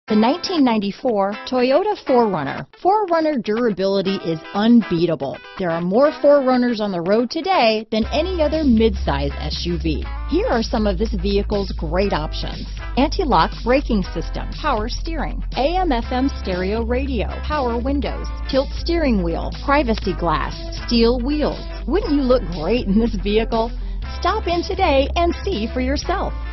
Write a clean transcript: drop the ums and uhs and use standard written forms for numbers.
The 1994 Toyota 4Runner. 4Runner durability is unbeatable. There are more 4Runners on the road today than any other midsize SUV. Here are some of this vehicle's great options: anti-lock braking system, power steering, AM/FM stereo radio, power windows, tilt steering wheel, privacy glass, steel wheels. Wouldn't you look great in this vehicle? Stop in today and see for yourself.